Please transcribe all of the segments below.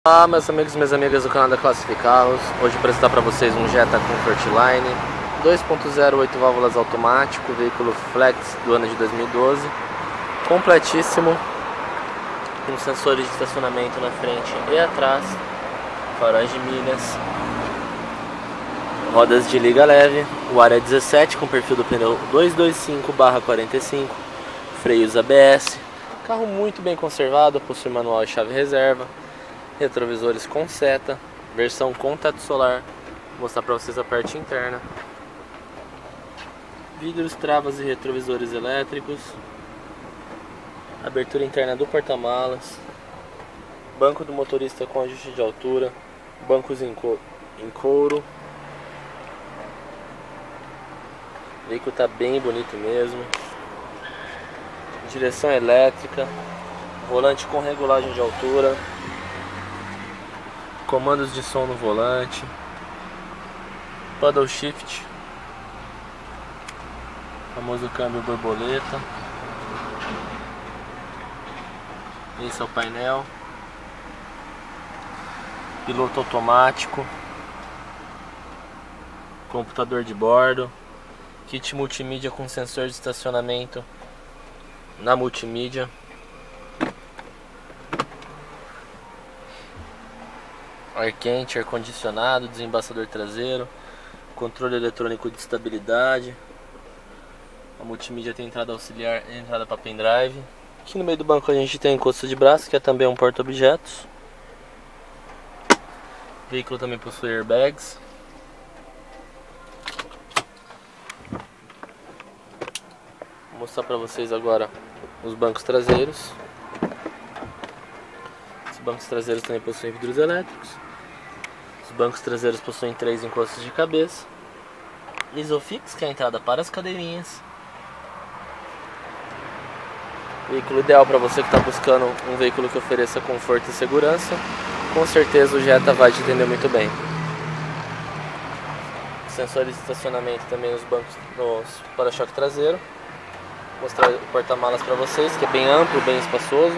Olá meus amigos e minhas amigas do canal da Classificados. Hoje vou apresentar para vocês um Jetta Comfortline 2.0 8 válvulas automático, veículo flex do ano de 2012, completíssimo, com sensores de estacionamento na frente e atrás, faróis de milhas, rodas de liga leve, o ar é 17 com perfil do pneu 225/45, freios ABS, carro muito bem conservado, possui manual e chave reserva, retrovisores com seta, versão com teto solar. Vou mostrar para vocês a parte interna. Vidros, travas e retrovisores elétricos. Abertura interna do porta-malas. Banco do motorista com ajuste de altura. Bancos em couro. O veículo está bem bonito mesmo. Direção elétrica. Volante com regulagem de altura. Comandos de som no volante, paddle shift, famoso câmbio borboleta. Esse é o painel, piloto automático, computador de bordo, kit multimídia com sensor de estacionamento na multimídia. Ar quente, ar condicionado, desembaçador traseiro, controle eletrônico de estabilidade. A multimídia tem entrada auxiliar e entrada para pendrive. Aqui no meio do banco a gente tem encosto de braço, que é também um porta-objetos. O veículo também possui airbags. Vou mostrar para vocês agora os bancos traseiros. Os bancos traseiros também possuem vidros elétricos. Os bancos traseiros possuem 3 encostos de cabeça. Isofix, que é a entrada para as cadeirinhas. Veículo ideal para você que está buscando um veículo que ofereça conforto e segurança. Com certeza o Jetta vai te atender muito bem. Sensores de estacionamento também nos bancos, nos para-choque traseiro. Vou mostrar o porta-malas para vocês, que é bem amplo, bem espaçoso.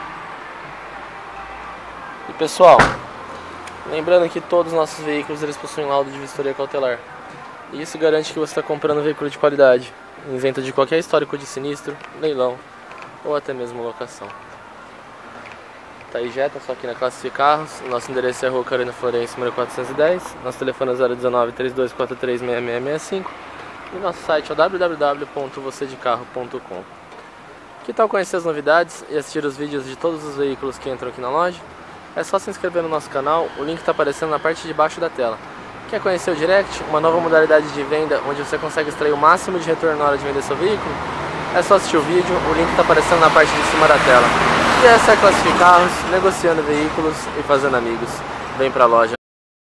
E pessoal, lembrando que todos os nossos veículos eles possuem laudo de vistoria cautelar. E isso garante que você está comprando um veículo de qualidade, isento de qualquer histórico de sinistro, leilão ou até mesmo locação. Tá aí Jetta, só aqui na Classificados. Nosso endereço é Rua Carolina Florence, número 410. Nosso telefone é 019-3243-6665. E nosso site é www.vocêdecarro.com. Que tal conhecer as novidades e assistir os vídeos de todos os veículos que entram aqui na loja? É só se inscrever no nosso canal, o link está aparecendo na parte de baixo da tela. Quer conhecer o Direct, uma nova modalidade de venda onde você consegue extrair o máximo de retorno na hora de vender seu veículo? É só assistir o vídeo, o link está aparecendo na parte de cima da tela. E essa é a Classificados, negociando veículos e fazendo amigos. Vem pra loja.